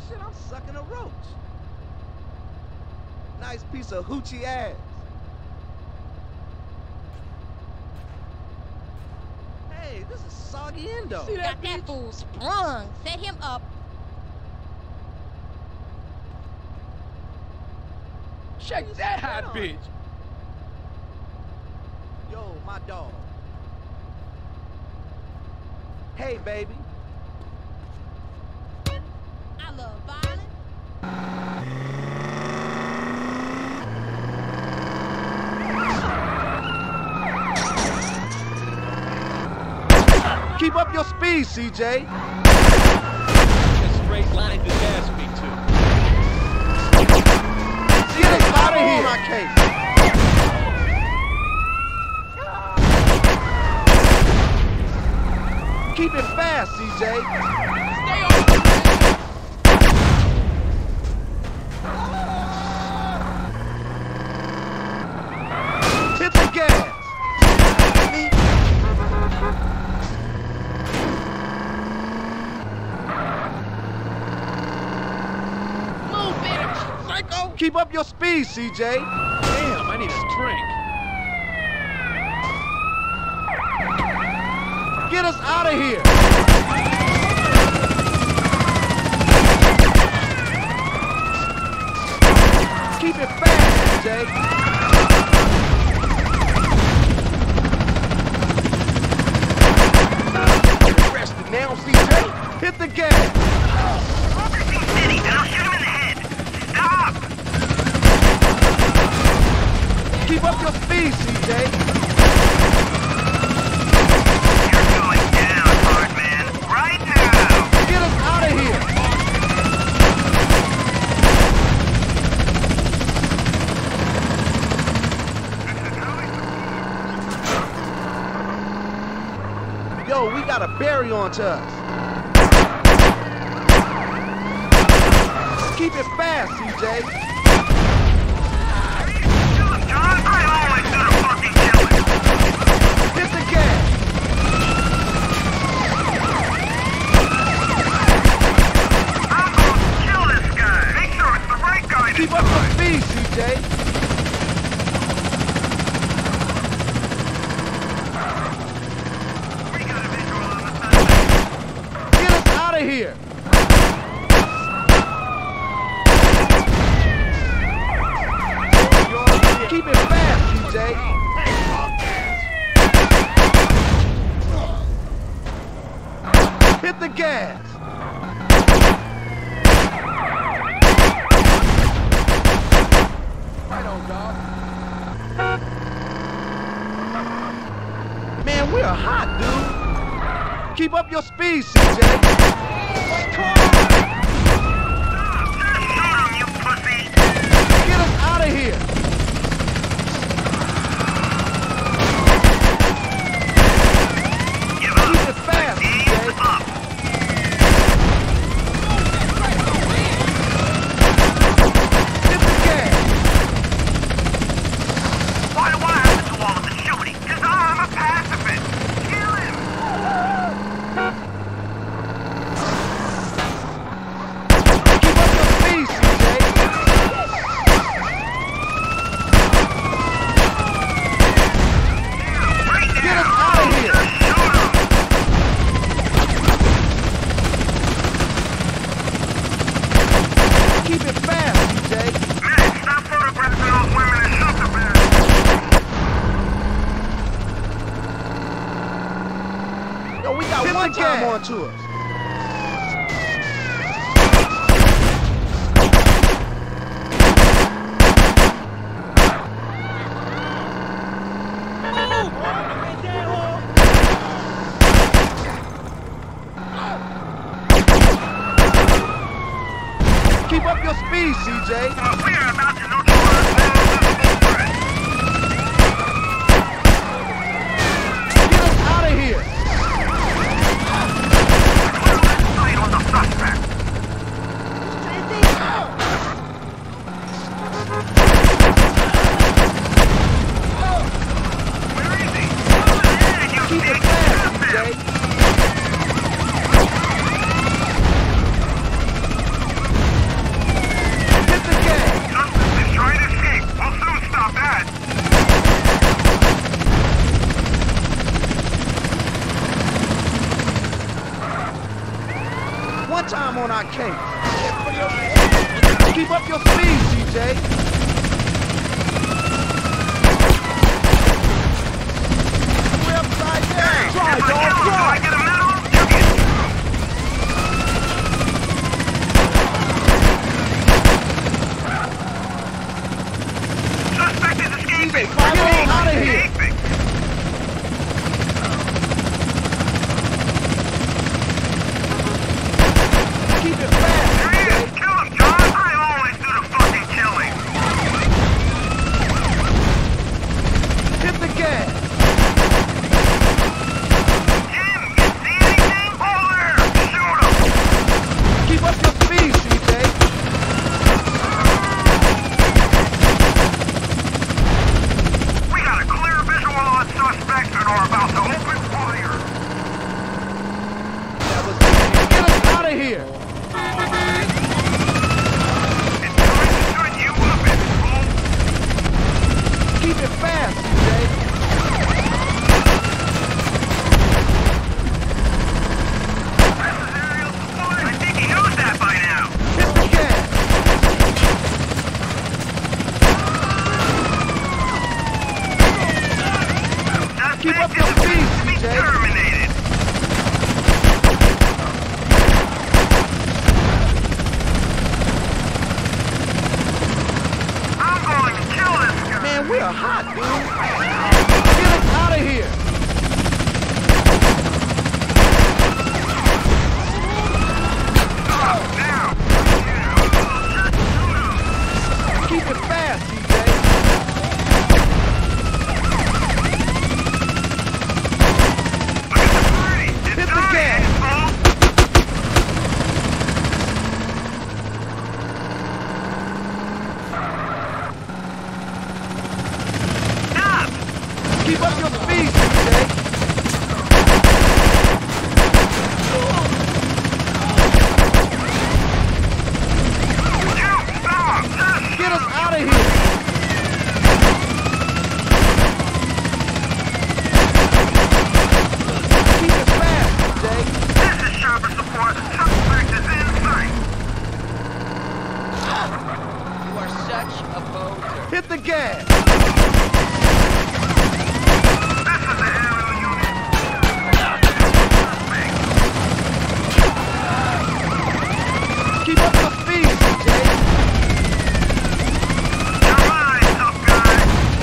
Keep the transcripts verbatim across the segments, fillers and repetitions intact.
Shit, I'm sucking a roach. Nice piece of hoochie ass. Hey, this is Soggy Endo. See that, Got that fool sprung. Set him up. Check that hot bitch. Yo, my dog. Hey, baby. I love violence. Keep up your speed, C J. A straight line to gas me to. Get us out of here. My case. Keep it fast, C J. Stay on. Hit the gas. Move, bitch, psycho. Keep up your speed, C J. Damn, I need a drink. Get us out of here. Keep it fast, C J. Arrested now, C J. Hit the gas. Officer City, and I'll shoot him in the head. Stop! Keep up your speed, C J. You're going down, hard man. Right now! Get us out of here. Yo, we got a berry onto us. Keep it fast, C J. John, I always do the fucking killing. Hit the gas. I'm going to kill this guy. Make sure it's the right guy this Keep up your time. speed, C J. We got a visual on the side. Get us out of here. Keep it fast, C J. Hit the gas. Right on, dog. Man, we're hot, dude. Keep up your speed, C J. Shoot him, you pussy! Get us out of here. Give Keep up. it fast, C J. Ease up. Hit the gas. Why do I have to do all of the shooting? Because I'm a pacifist. Kill him! Keep up your speed, C J. Right Get now! us out of here. Just shoot him! Keep it fast, C J. Man, stop photographing those women and shoot the man! Yo, we got one time onto us. Keep up your speed, C J. Uh, we are about to neutralize all visible threats. Get us out of here. Sight on the suspect. Where is he? Yeah, you Keep it dick. fast, C Shoot J. him. one time on our case. Keep up your speed, C J. We're upside down. Try, If I dog, kill him, do I try. get a medal? You get Suspect is escaping. C J, follow him out of here. Escaping. Keep it fast, There he C is. J. Kill him, John. I always do the fucking killing. Hit the gas. Jim, you see anything? Over there. Shoot him. Keep up your speed, C J. We got a clear visual on suspects and are about to open fire. Get us out of here. It's time to turn you up, it's cool. Keep it fast, C J. This is aerial support. I think he knows that by now. Hit the gas. Keep up your Suspect is speed, about to be C J. terminated. I'm going to kill this guy. Man, we are hot, dude. Get us out of here. Now. Keep it fast, C J. Look at the party. It's Hit the time, gas. asshole. Stop! Keep up your speed, C J. You stop! Just Get us out of here. Keep it fast, C J. This is Sherber support. Suspect is in sight. You are such a poser. Hit the gas. This is the aerial unit. Keep up your speed, C J. You're mine, tough guy.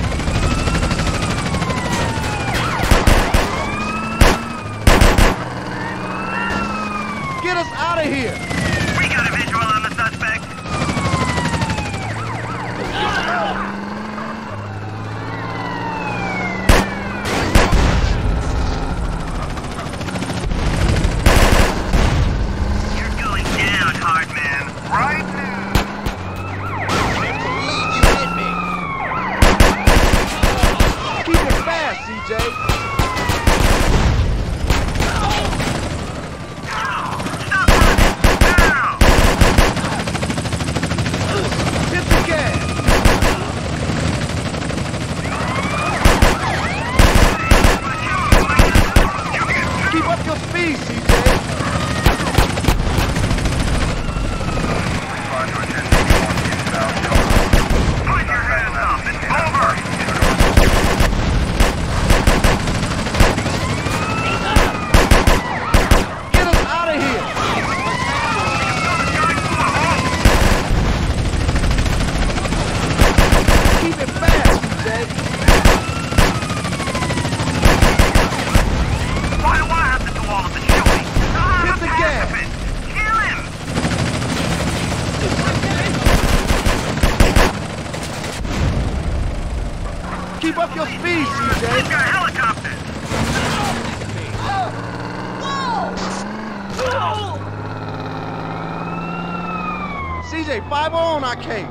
Get us out of here. We got a visual on the suspect. You're going down, hard man. Right now. Can't believe you hit me. Keep it fast, C J. Stop running. Now. Hit the gas. Keep up your speed, C J. Put your hands up. It's over. Get us out of here. Keep it fast, C J. Why do I have to do all of the shooting? I'm Hit a the gas. pacifist. Kill him. Keep up your speed, C We've J. got helicopters. C J, five oh on our case.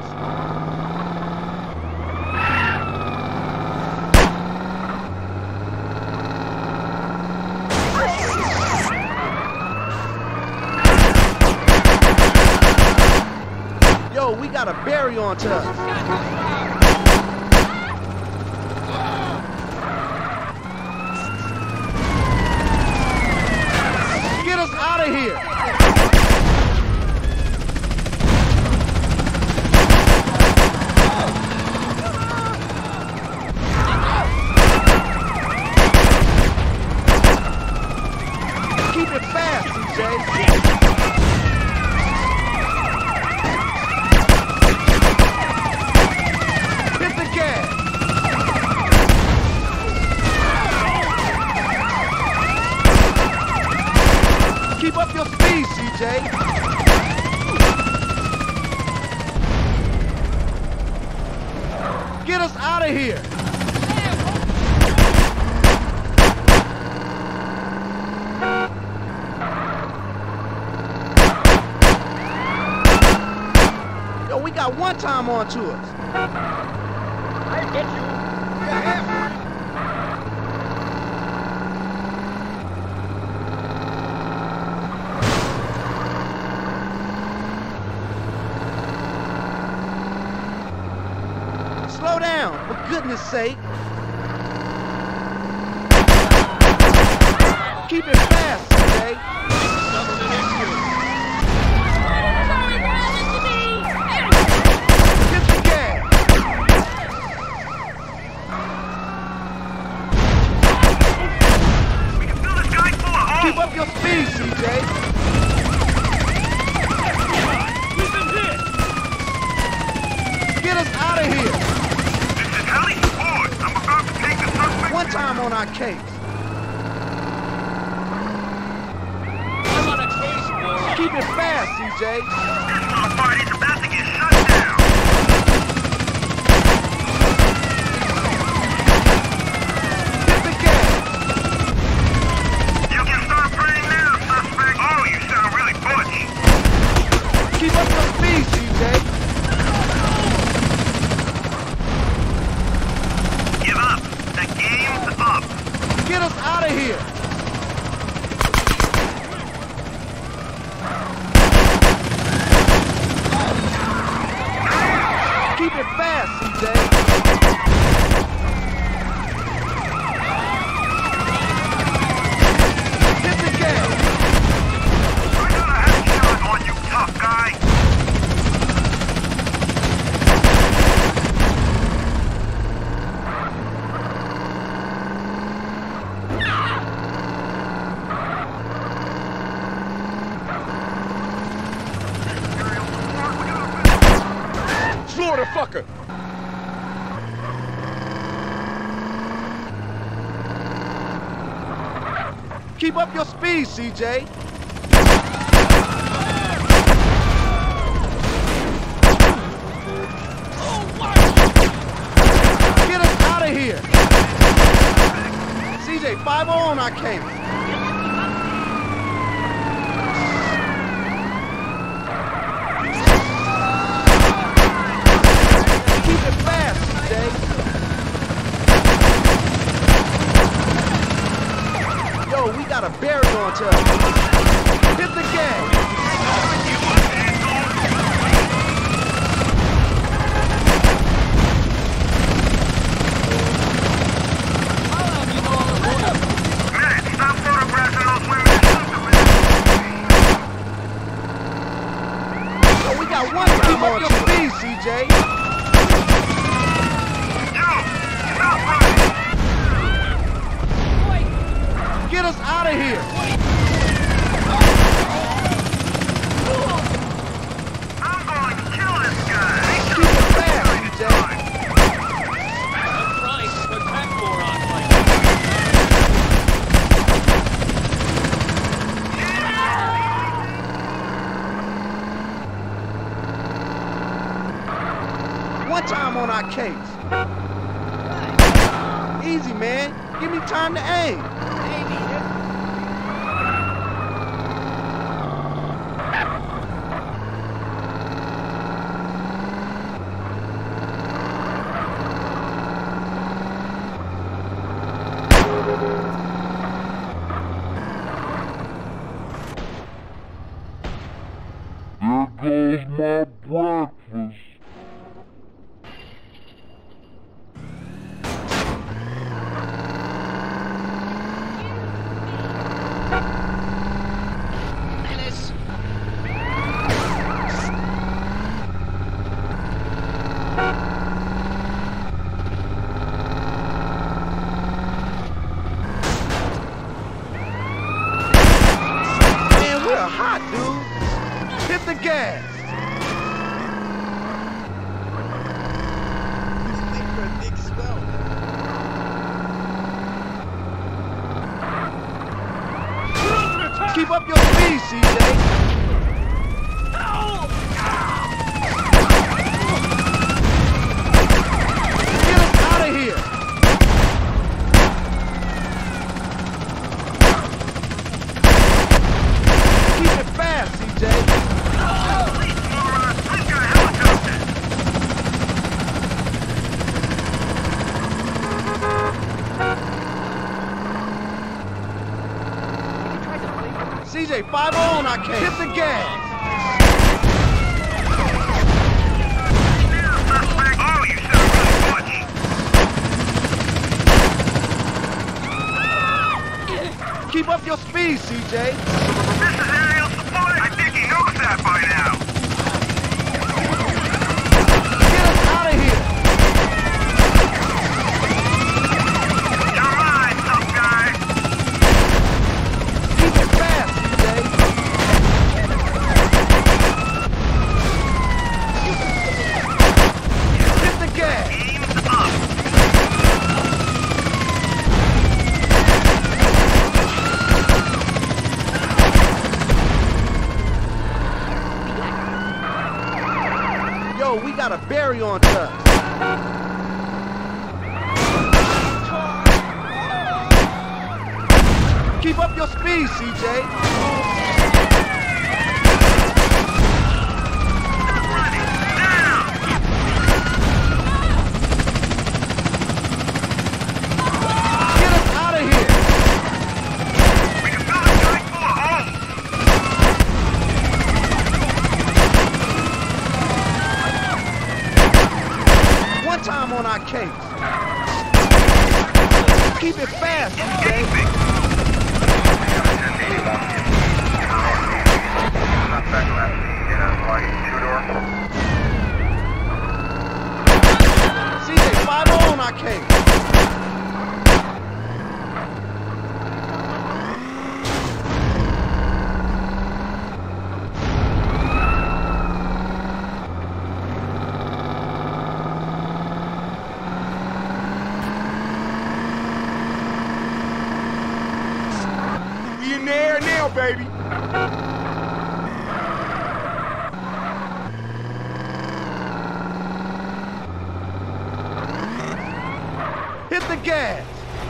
Yo, we got a berry on to us. Get us out of here. Get us out of here! Yo, we got one time on to us. I'll get you. Slow down, for goodness sake. Keep it fast, C J. Get the gas. We can fill this guy full of Keep holes. up your speed, C J. We've been hit! Get us out of here. This is Heli Ford. I'm about to take the suspect. One time on our case. I'm on a case, boy. Keep it fast, C J. This motherfucker is about to get shut down. Get the gas. You can start praying now, suspect. Oh, you sound really butch. Keep up your speed, C J. Give up. The game's up. Get us out of here. Keep it fast, C J. Hit the gas. I got a headshot on you, tough guy. Florida fucker. Keep up your speed, C J. Get us out of here. C J, five oh on our case. Keep it fast, C J. Yo, we got a barrier onto us. Hit the gas. Man, stop photographing those women. Yo, we got one time on your speed, C J. Yo, stop running. Get us out of here. I'm going to kill this guy. Keep it fast, C J. I'm trying to protect morons like One time on our case. Easy, man. Give me time to aim. There goes my breakfast. Man, we're hot, dude. Hit the gas. Keep up your speed, C J. our case. Hit the gas. Suspect. Oh, you son of a bitch. Keep up your speed, C J. This is aerial support. I think he knows that by now. Get us out of here. You're right, tough guy. Keep it fast, C J. Hit the gas. Aim up. Yo, we got a berry on us. Keep up your speed, C J. Get us out of here. We can fill this guy full of holes. One time on our case. Keep it fast, C J. C J, five on our case. We in the air now, baby. Hit the gas.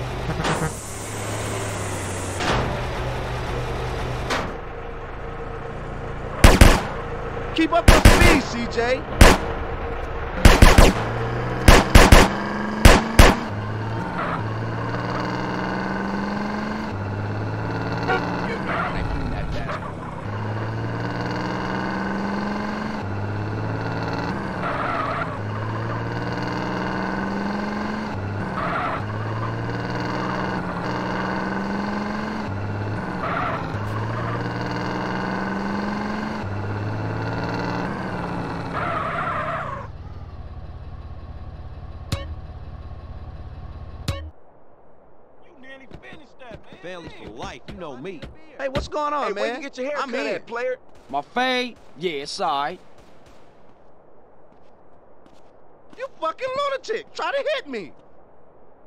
Keep up your speed, C J. Family for life, you know me. Hey, what's going on, Hey, man? where you get your hair I'm cut in. at, player? My fade? Yeah, it's alright. You fucking lunatic. Try to hit me.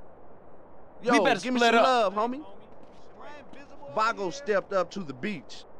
Yo, We better give me split some up. love, homie. Vago stepped up to the beach.